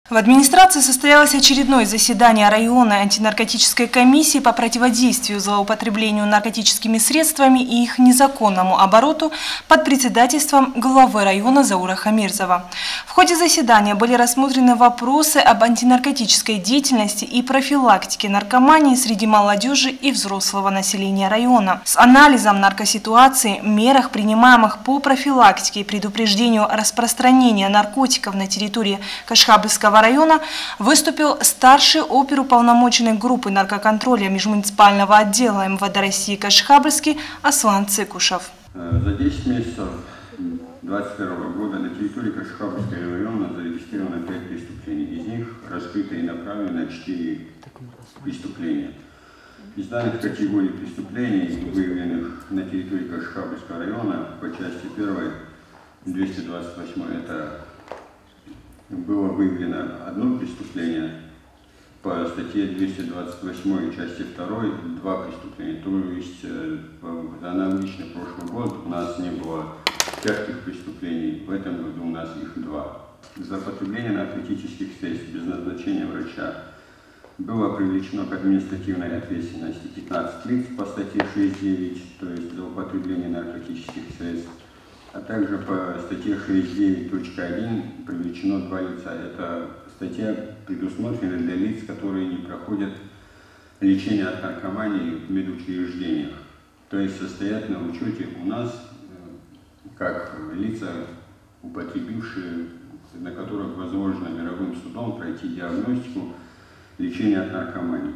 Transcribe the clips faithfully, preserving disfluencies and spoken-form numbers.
В администрации состоялось очередное заседание районной антинаркотической комиссии по противодействию злоупотреблению наркотическими средствами и их незаконному обороту под председательством главы района Заура Хамирзова. В ходе заседания были рассмотрены вопросы об антинаркотической деятельности и профилактике наркомании среди молодежи и взрослого населения района. С анализом наркоситуации, мерах, принимаемых по профилактике и предупреждению распространения наркотиков на территории Кашхабльского района, выступил старший оперуполномоченный группы наркоконтроля межмуниципального отдела эм вэ дэ России Кашхабльский Аслан Цикушев. За десять месяцев две тысячи двадцать первого года на территории Кашхабльского района зарегистрировано пять преступлений. Из них раскрыто и направлено четыре преступления. Из данных категорий преступлений, выявленных на территории Кашхабльского района, по части первой двести двадцать восьмой, это было выявлено одно преступление, по статье двести двадцать восьмой части второй два преступления. То есть за аналогичный прошлый год у нас не было тяжких преступлений, в этом году у нас их два. За употребление наркотических средств без назначения врача было привлечено к административной ответственности пятнадцать лиц по статье шесть девять, то есть за употребление наркотических средств. А также по статье шесть девять точка один привлечено два лица. Это статья предусмотрена для лиц, которые не проходят лечение от наркомании в медучреждениях. То есть состоят на учете у нас как лица, употребившие, на которых возможно мировым судом пройти диагностику лечения от наркомании.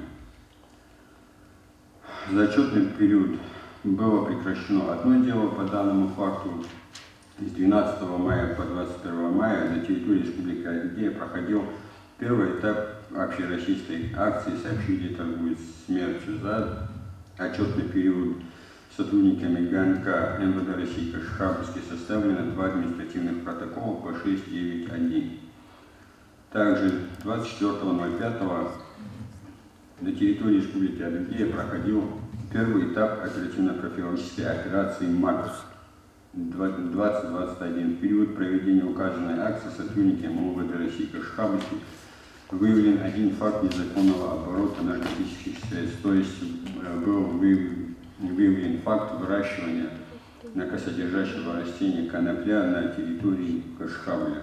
За отчетный период было прекращено одно дело по данному факту. С двенадцатого мая по двадцать первое мая на территории Республики Адыгея проходил первый этап общероссийской акции «Сообщили торгуют смертью». За отчетный период сотрудниками гэ эн ка эм вэ дэ России Кашхабльский составлено два административных протокола по шесть девять один. Также двадцать четвёртого ноль пятого на территории Республики Адыгея проходил первый этап оперативно-профилактической операции «МАКС» двадцать двадцать один. В период проведения указанной акции сотрудниками эм вэ дэ России Кашхабльский выявлен один факт незаконного оборота наркотических средств, то есть был выявлен факт выращивания наркосодержащего растения конопля на территории Кашхабля.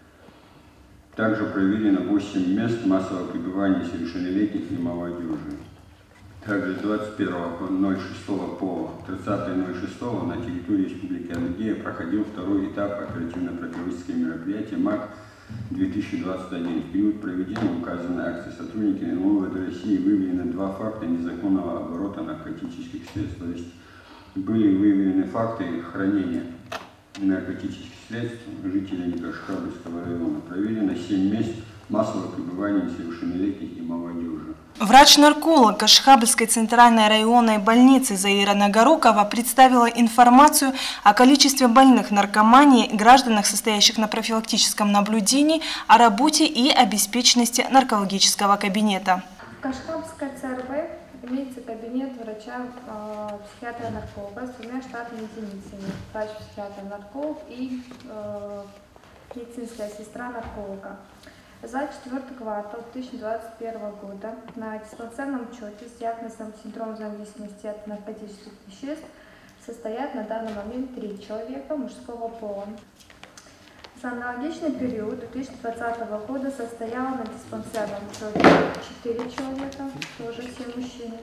Также проверено восемь мест массового пребывания несовершеннолетних и молодежи. Также с двадцать первого ноль шестого по тридцатое ноль шестого на территории Республики Адыгея проходил второй этап оперативно-профилактического мероприятия МАК две тысячи двадцать один. В период проведения указанной акции сотрудниками эм вэ дэ России выявлено два факта незаконного оборота наркотических средств. То есть были выявлены факты хранения наркотических средств жителями Кашхабльского района. Проверено семь мест массового пребывания несовершеннолетних и молодежи. Врач-нарколог Кашхабльской центральной районной больницы Заира Нагорукова представила информацию о количестве больных наркоманией, гражданах, состоящих на профилактическом наблюдении, о работе и обеспеченности наркологического кабинета. В Кашхабльской цэ эр вэ имеется кабинет врача-психиатра-нарколога с двумя штатными единицами. Врач-психиатр-нарколог и э, медицинская сестра-нарколога. За четвертый квартал две тысячи двадцать первого года на диспансерном учете с диагнозом синдром зависимости от наркотических веществ состоят на данный момент три человека мужского пола. За аналогичный период две тысячи двадцатого года состояло на диспансерном учете четыре человека, тоже все мужчины.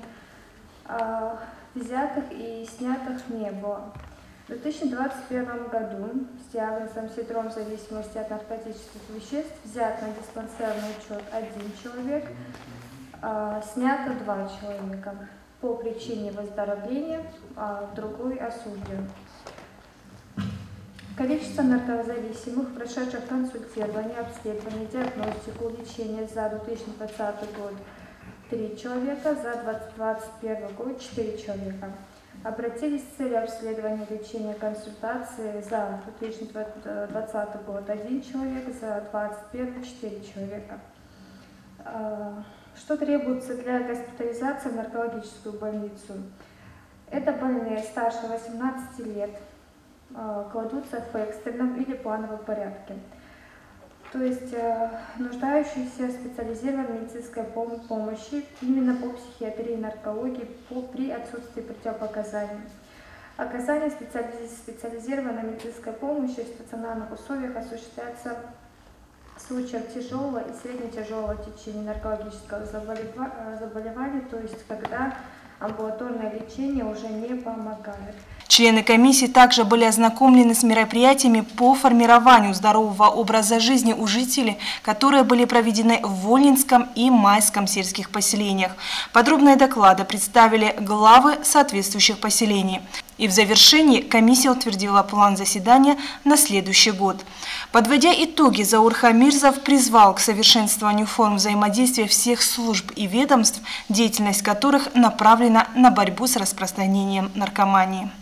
А взятых и снятых не было. В две тысячи двадцать первом году с диагнозом синдром зависимости от наркотических веществ взят на диспансерный учет один человек, а снято два человека по причине выздоровления, а другой осужден. Количество наркозависимых, прошедших консультирование, обследование, диагностику, лечение за две тысячи двадцатый год три человека, за две тысячи двадцать первый год четыре человека. Обратились с целью обследования, лечения, консультации за две тысячи двадцатый год один человек, за двадцать первый четыре человека. Что требуется для госпитализации в наркологическую больницу? Это больные старше восемнадцати лет, кладутся в экстренном или плановом порядке. то есть э, нуждающиеся в специализированной медицинской пом помощи именно по психиатрии и наркологии по, при отсутствии противопоказаний. Оказание специализ специализированной медицинской помощи в стационарных условиях осуществляется в случаях тяжелого и средне-тяжелого течения наркологического заболевания, то есть когда амбулаторное лечение уже не помогает. Члены комиссии также были ознакомлены с мероприятиями по формированию здорового образа жизни у жителей, которые были проведены в Волинском и Майском сельских поселениях. Подробные доклады представили главы соответствующих поселений. И в завершении комиссия утвердила план заседания на следующий год. Подводя итоги, Заур Хамирзов призвал к совершенствованию форм взаимодействия всех служб и ведомств, деятельность которых направлена на борьбу с распространением наркомании.